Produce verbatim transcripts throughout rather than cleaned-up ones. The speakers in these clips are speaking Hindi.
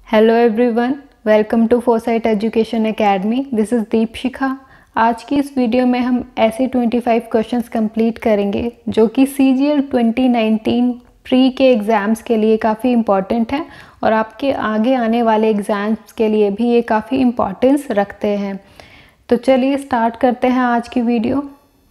Hello everyone, welcome to Foresight education academy. This is Deepshikha. आज की इस वीडियो में हम ऐसे पच्चीस क्वेश्चंस कंप्लीट करेंगे जो कि C G L twenty nineteen pre के एग्ज़ाम्स के लिए काफ़ी इम्पॉर्टेंट हैं और आपके आगे आने वाले एग्ज़ाम्स के लिए भी ये काफ़ी इम्पॉर्टेंस रखते हैं। तो चलिए स्टार्ट करते हैं आज की video.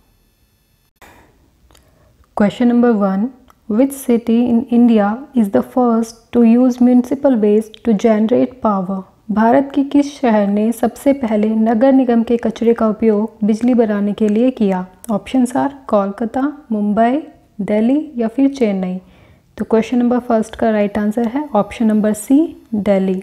Question number one, Which city in India is the first to use municipal waste to generate power? Bharat की किस शहर ने सबसे पहले नगर निगम के कचरे का उपयोग बिजली बनाने के लिए किया? ऑप्शंस आर कोलकाता, मुंबई, दिल्ली या फिर चेन्नई। तो क्वेश्चन नंबर फर्स्ट का राइट आंसर है option number C, Delhi.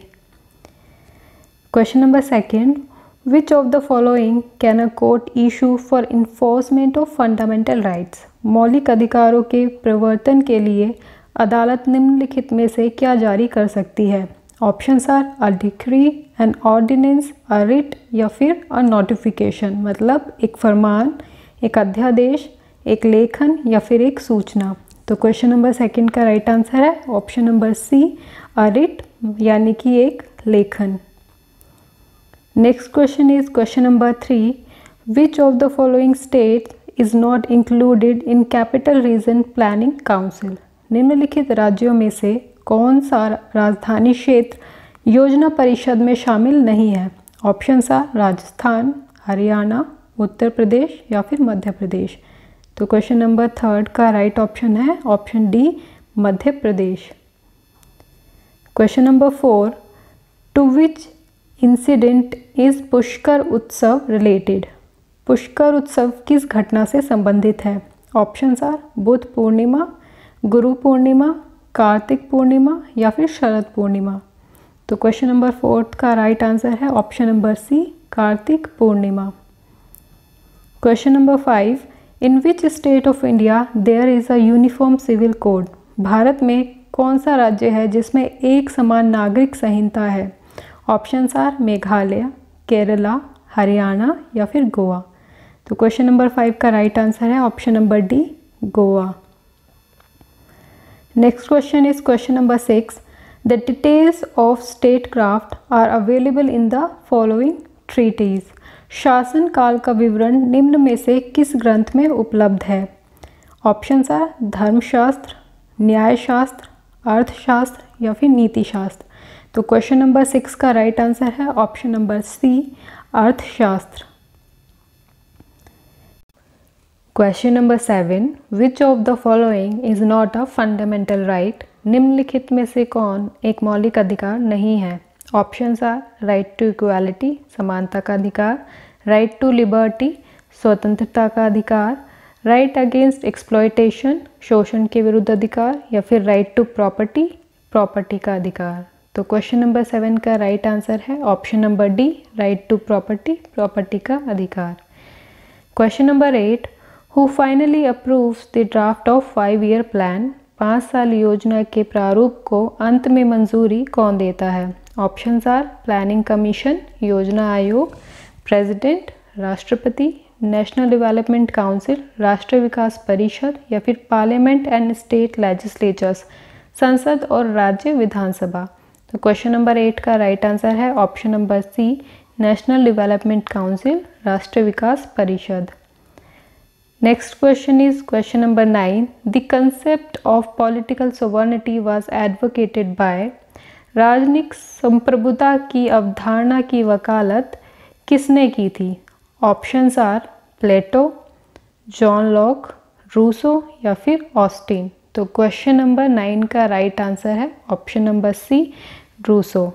Question number second, Which of the following can a court issue for enforcement of fundamental rights? मौलिक अधिकारों के प्रवर्तन के लिए अदालत निम्नलिखित में से क्या जारी कर सकती है? Options are a decree, an ordinance, a writ या फिर अ नोटिफिकेशन। मतलब एक फरमान, एक अध्यादेश, एक लेखन या फिर एक सूचना। तो क्वेश्चन नंबर सेकंड का राइट आंसर है option number C, a writ यानी कि एक लेखन। Next question is question number three, which of the following state is not included in capital region planning council? निम्नलिखित राज्यों में से कौन सा राजधानी क्षेत्र योजना परिषद में शामिल नहीं है? ऑप्शंस आर राजस्थान, हरियाणा, उत्तर प्रदेश या फिर मध्य प्रदेश। तो क्वेश्चन नंबर थर्ड का राइट ऑप्शन है option D, Madhya Pradesh. Question number four, to which incident is Pushkar उत्सव रिलेटेड? पुष्कर उत्सव किस घटना से संबंधित है? ऑप्शंस आर बुद्ध पूर्णिमा, गुरु पूर्णिमा, कार्तिक पूर्णिमा या फिर शरद पूर्णिमा। तो क्वेश्चन नंबर फोर्थ का राइट आंसर है option number C, Kartik Purnima. Question number five, in which state of India there is a uniform civil code? Bharat में कौन सा राज्य है जिसमें एक समान नागरिक संहिता है? ऑप्शंस आर मेघालय, केरला, हरियाणा या फिर गोवा। तो क्वेश्चन नंबर फाइव का राइट आंसर है option number D, Goa. Next question is question number six, the details of state craft are available in the following treaties? शासन काल का विवरण निम्न में से किस ग्रंथ में उपलब्ध है? ऑप्शंस आर धर्मशास्त्र, न्यायशास्त्र, अर्थशास्त्र या फिर नीतिशास्त्र। तो क्वेश्चन नंबर सिक्स का राइट आंसर है option number C, Arthashastra. Question number seven, which of the following is not a fundamental right? निम्नलिखित में से कौन एक मौलिक अधिकार नहीं है? Options are right to equality, समानता का अधिकार, राइट टू लिबर्टी, स्वतंत्रता का अधिकार, राइट अगेंस्ट एक्सप्लॉयटेशन, शोषण के विरुद्ध अधिकार या फिर राइट टू प्रॉपर्टी, प्रॉपर्टी का अधिकार। तो क्वेश्चन नंबर सेवन का राइट आंसर है option number D, right to property, property का अधिकार। Question number eight, who finally approves the draft of five year plan? पाँच साल योजना के प्रारूप को अंत में मंजूरी कौन देता है? ऑप्शंस आर प्लानिंग कमीशन, योजना आयोग, प्रेसिडेंट, राष्ट्रपति, नेशनल डेवलपमेंट काउंसिल, राष्ट्रीय विकास परिषद या फिर पार्लियामेंट एंड स्टेट लेजिस्लेचर्स, संसद और राज्य विधानसभा। तो क्वेश्चन नंबर एट का राइट आंसर है option number C, national development council, राष्ट्रीय विकास परिषद। Next question is question number nine, the concept of political sovereignty was advocated by? राजनीतिक संप्रभुता की अवधारणा की वकालत किसने की थी? Options are Plato, John Locke, Rousseau या फिर ऑस्टिन। तो क्वेश्चन नंबर नाइन का राइट आंसर है option number C, Rousseau.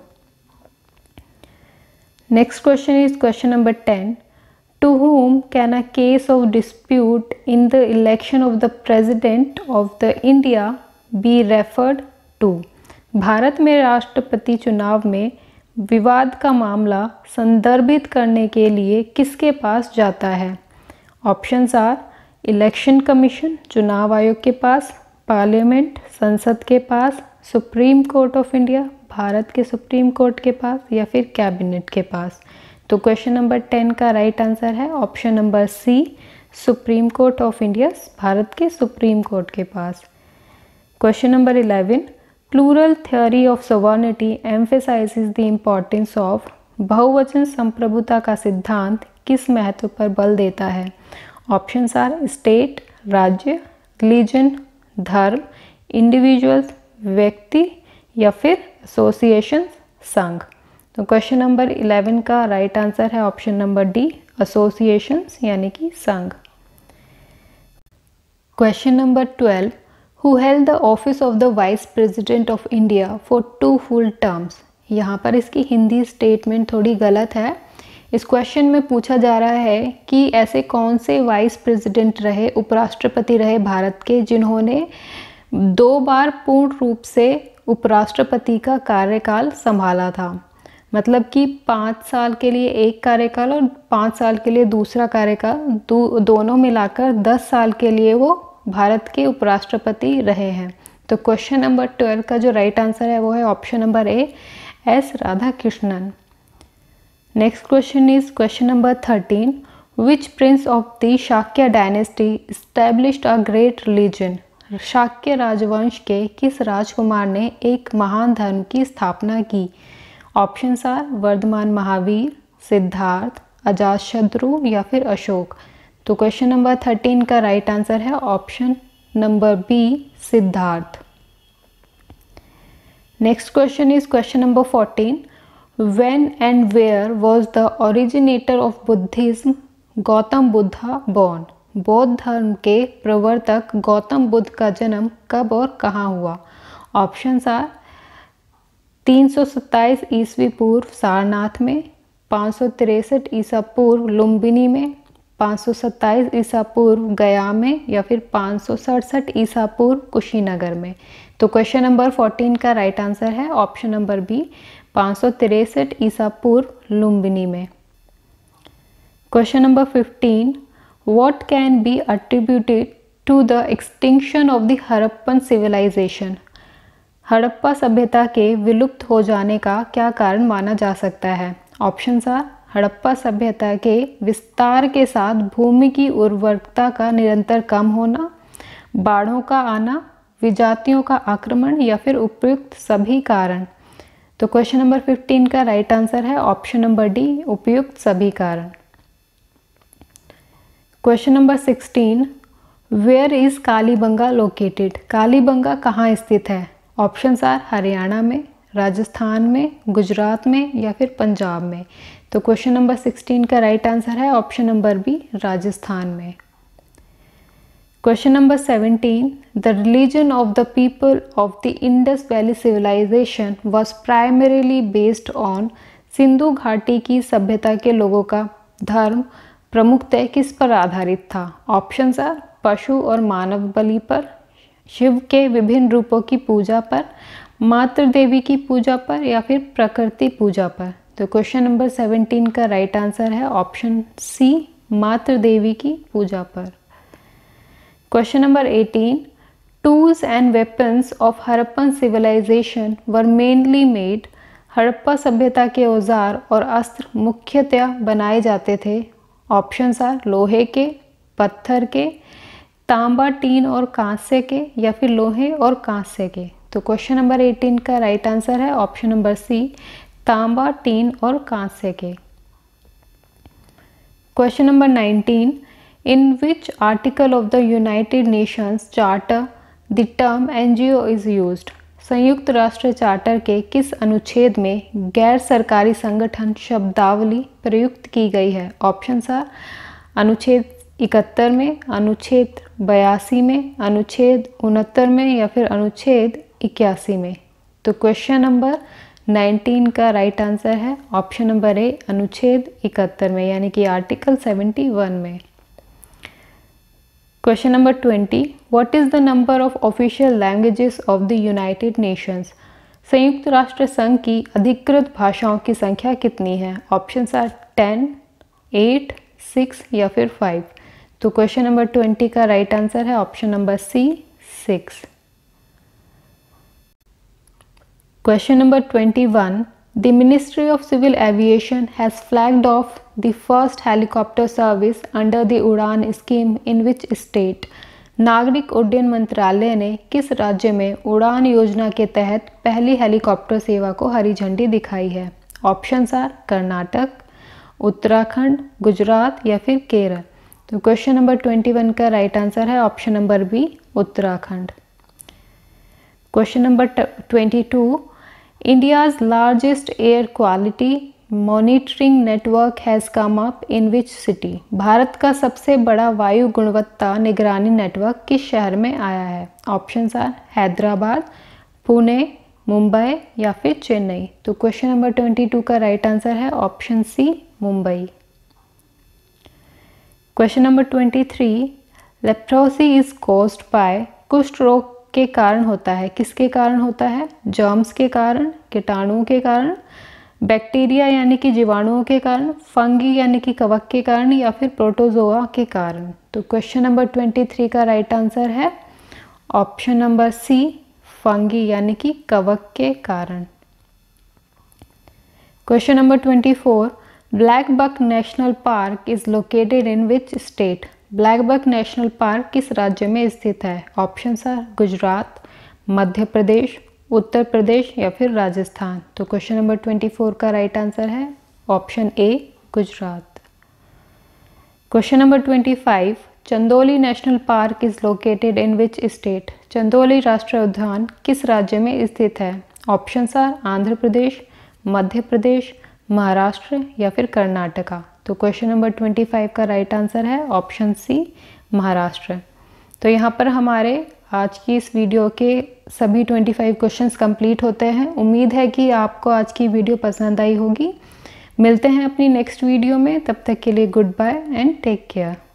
Next question is question number ten, to whom can a case of dispute in the election of the president of the India be referred to? Bharat में राष्ट्रपति चुनाव में विवाद का मामला संदर्भित करने के लिए किसके पास जाता है? ऑप्शंस आर इलेक्शन कमीशन, चुनाव आयोग के पास, पार्लियामेंट, संसद के पास, supreme court of India, Bharat के सुप्रीम कोर्ट के पास या फिर कैबिनेट के पास। तो क्वेश्चन नंबर टेन का राइट आंसर है option number C, supreme court of India, Bharat के सुप्रीम कोर्ट के पास। Question number eleven, plural theory of sovereignty emphasises the importance of. बहुवचन संप्रभुता का सिद्धांत किस महत्व पर बल देता है? ऑप्शंस आर स्टेट राज्य, रिलीजन धर्म, इंडिविजुअल्स व्यक्ति या फिर एसोसिएशन संघ। तो क्वेश्चन नंबर इलेवन का राइट आंसर है ऑप्शन नंबर डी एसोसिएशंस यानी कि संघ। Question number twelve, who held the office of the vice president of India for two full terms. यहाँ पर इसकी हिंदी स्टेटमेंट थोड़ी गलत है। इस क्वेश्चन में पूछा जा रहा है कि ऐसे कौन से वाइस प्रेसिडेंट रहे, उपराष्ट्रपति रहे भारत के, जिन्होंने दो बार पूर्ण रूप से उपराष्ट्रपति का कार्यकाल संभाला था। मतलब कि पाँच साल के लिए एक कार्यकाल और पाँच साल के लिए दूसरा कार्यकाल, दो, दोनों मिलाकर दस साल के लिए वो भारत के उपराष्ट्रपति रहे हैं। तो क्वेश्चन नंबर ट्वेल्व का जो राइट आंसर है वो है option number A S Radhakrishnan. Next question is question number thirteen, which prince of the Shakya dynasty established a great religion. Shakya राजवंश के किस राजकुमार ने एक महान धर्म की स्थापना की? ऑप्शंस आर वर्धमान महावीर, सिद्धार्थ, अजातशत्रु या फिर अशोक। तो क्वेश्चन नंबर थर्टीन का राइट आंसर है option number B Siddhartha. Next question is question number fourteen, when and where was the originator of Buddhism Gautam Buddha born. बौद्ध धर्म के प्रवर्तक गौतम बुद्ध का जन्म कब और कहाँ हुआ? ऑप्शंस आर तीन सौ सत्ताईस ईस्वी पूर्व सारनाथ में, पाँच सौ तिरसठ ईसा पूर्व लुम्बिनी में, पाँच सौ सत्ताईस ईसा पूर्व गया में या फिर पाँच सौ सड़सठ ईसा पूर्व कुशीनगर में। तो क्वेश्चन नंबर फोर्टीन का राइट आंसर है ऑप्शन नंबर बी पाँच सौ तिरसठ ईसा पूर्व लुम्बिनी में। Question number fifteen, what can be attributed to the extinction of the Harappan civilisation. Harappa सभ्यता के विलुप्त हो जाने का क्या कारण माना जा सकता है? ऑप्शंस आर हड़प्पा सभ्यता के विस्तार के साथ भूमि की उर्वरकता का निरंतर कम होना, बाढ़ों का आना, विजातियों का आक्रमण या फिर उपयुक्त सभी कारण। तो क्वेश्चन नंबर फिफ्टीन का राइट आंसर है ऑप्शन नंबर डी उपयुक्त सभी कारण। Question number sixteen, where is Kalibanga located. Kalibanga कहाँ स्थित है? ऑप्शंस आर हरियाणा में, राजस्थान में, गुजरात में या फिर पंजाब में। तो क्वेश्चन नंबर सिक्सटीन का राइट आंसर है ऑप्शन नंबर बी राजस्थान में। Question number seventeen, the religion of the people of the Indus valley civilisation was primarily based on. Sindhu घाटी की सभ्यता के लोगों का धर्म प्रमुखतः किस पर आधारित था? ऑप्शंस आर पशु और मानव बलि पर, शिव के विभिन्न रूपों की पूजा पर, मातृ देवी की पूजा पर या फिर प्रकृति पूजा पर। तो क्वेश्चन नंबर सेवनटीन का राइट आंसर है ऑप्शन सी मातृ देवी की पूजा पर। Question number eighteen, tools and weapons of Harappan civilisation were mainly made. Harappa सभ्यता के औजार और अस्त्र मुख्यतया बनाए जाते थे। ऑप्शंस आर लोहे के, पत्थर के, तांबा, टीन और कांस्य के या फिर लोहे और कांस्य के। तो क्वेश्चन नंबर एटीन का राइट आंसर है ऑप्शन नंबर सी तांबा, टीन और कांस्य के। Question number nineteen, in which article of the United Nations charter the term NGO is used. संयुक्त राष्ट्र चार्टर के किस अनुच्छेद में गैर सरकारी संगठन शब्दावली प्रयुक्त की गई है? ऑप्शंस आर अनुच्छेद इकहत्तर में, अनुच्छेद बयासी में, अनुच्छेद उनहत्तर में या फिर अनुच्छेद इक्यासी में। तो क्वेश्चन नंबर नाइनटीन का राइट आंसर है ऑप्शन नंबर ए अनुच्छेद इकहत्तर में यानी कि आर्टिकल सेवेंटी वन में। Question number twenty, what is the number of official languages of the United Nations. संयुक्त राष्ट्र संघ की अधिकृत भाषाओं की संख्या कितनी है? Options are ten, eight, six या फिर फाइव। तो क्वेश्चन नंबर ट्वेंटी का राइट आंसर है option number C six. Question number twenty one, the ministry of civil aviation has flagged off the first helicopter service under the Udan scheme in which state. नागरिक उड्डयन मंत्रालय ने किस राज्य में उड़ान योजना के तहत पहली हेलीकॉप्टर सेवा को हरी झंडी दिखाई है? ऑप्शंस आर कर्नाटक, उत्तराखंड, गुजरात या फिर केरल। तो क्वेश्चन नंबर ट्वेंटी वन का राइट आंसर है option number B, Uttarakhand. Question number twenty two, India's largest air quality monitoring network has come up in which city? Bharat का सबसे बड़ा वायु गुणवत्ता निगरानी नेटवर्क किस शहर में आया है? ऑप्शंस आर हैदराबाद, पुणे, मुंबई या फिर चेन्नई। तो क्वेश्चन नंबर ट्वेंटी टू का राइट आंसर है option C, Mumbai. Question number twenty three, leprosy is caused by, कुष्ठ रोग के कारण होता है, किसके कारण होता है? जर्म्स के कारण, कीटाणुओं के कारण, बैक्टीरिया यानी कि जीवाणुओं के कारण, फंगी यानी कि कवक के कारण या फिर प्रोटोजोआ के कारण। तो क्वेश्चन नंबर ट्वेंटी थ्री का राइट आंसर है ऑप्शन नंबर सी, फंगी यानी कि कवक के कारण। Question number twenty four, black buck national park is located in which state? Black buck national park किस राज्य में स्थित है? ऑप्शंस आर गुजरात, मध्य प्रदेश, उत्तर प्रदेश या फिर राजस्थान। तो क्वेश्चन नंबर ट्वेंटी फोर का राइट आंसर है option A, Gujarat. Question number twenty five, Chandoli national park is located in which state? Chandoli राष्ट्रीय उद्यान किस राज्य में स्थित है? ऑप्शंस आर आंध्र प्रदेश, मध्य प्रदेश, महाराष्ट्र या फिर कर्नाटका। तो क्वेश्चन नंबर ट्वेंटी फाइव का राइट आंसर है ऑप्शन सी, महाराष्ट्र। तो यहाँ पर हमारे आज की इस वीडियो के सभी पच्चीस क्वेश्चंस कंप्लीट होते हैं। उम्मीद है कि आपको आज की वीडियो पसंद आई होगी। मिलते हैं अपनी नेक्स्ट वीडियो में, तब तक के लिए goodbye and take care.